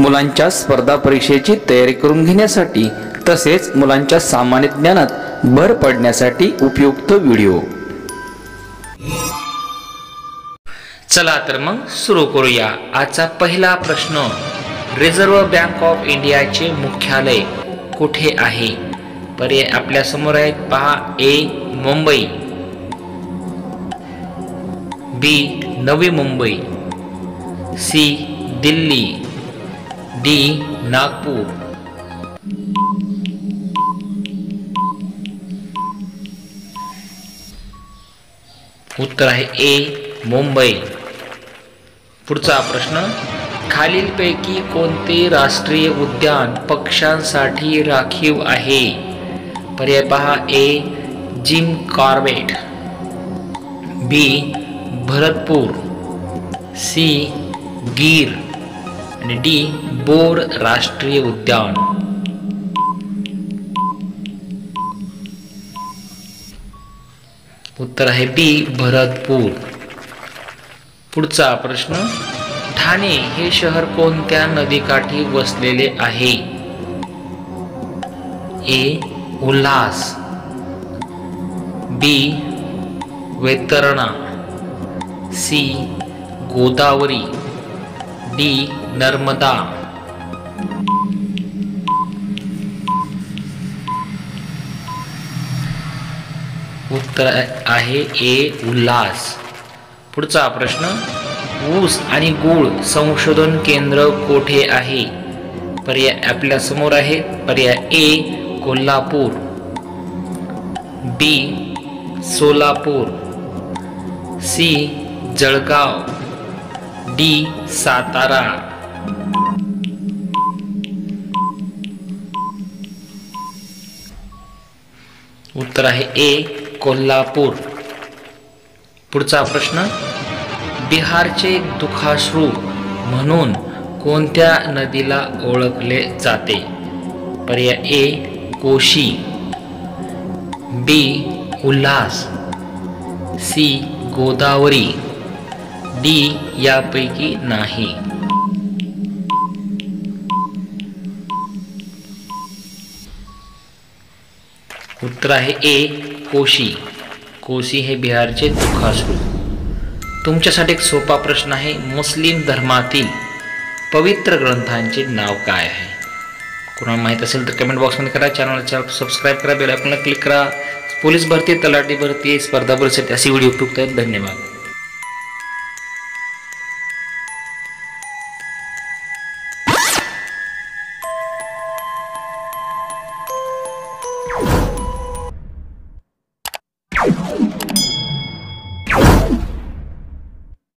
मुलांच्या स्पर्धा परीक्षेची तयारी करून घेण्यासाठी तसेच मुलांच्या सामान्य ज्ञानात भर पडण्यासाठी उपयुक्त व्हिडिओ। चला तर मग सुरू करूया। आजचा पहिला प्रश्न, रिझर्व्ह बँक ऑफ इंडियाचे मुख्यालय कुठे आहे? पर्याय आपल्या समोर आहेत, पहा। ए Mumbai, B Navi Mumbai, C Delhi, D Nagpur. उत्तर आहे ए मुंबई। पुढचा प्रश्न, खालीलपैकी कोणते राष्ट्रीय उद्यान पक्ष्यांसाठी राखीव आहे? पर्याय पहा। A Jim Corbett, B Bharatpur, C Gir आणि डी बोर राष्ट्रीय उद्यान। उत्तर आहे बी भरतपूर। पुढचा प्रश्न, ठाणे हे शहर कोणत्या नदीकाठी वसलेले आहे? A Ulhas, B Vaitarna, C Godavari, D Narmada. उत्तर आहे ए उल्हास। पुढचा प्रश्न, ऊस आणि गूळ संशोधन केंद्र कोठे आहे? पर्याय आपल्या समोर आहे। पर्याय A Kolhapur, B Solapur, C Jalgaon, D Satara. उत्तर आहे ए कोल्हापूर। पुढचा प्रश्न, बिहारचे दुखाश्रू म्हणून कोणत्या नदीला ओळखले जाते? पर्याय A Koshi, B Ulhas, C Godavari, D यापैकी नाही। उत्तर आहे ए कोशी। कोशी हे बिहारचे दुखाश्रू। तुमच्यासाठी एक सोपा प्रश्न आहे, मुस्लिम धर्मातील पवित्र ग्रंथांचे नाव काय आहे? कोणाला माहित असेल तर कमेंट बॉक्समध्ये करा। चॅनलला सबस्क्राईब करा, बेल आयकॉनला क्लिक करा। पोलीस भरती, तलाठी भरती, स्पर्धा परीक्षा असे व्हिडिओ उपयुक्त आहेत। धन्यवाद।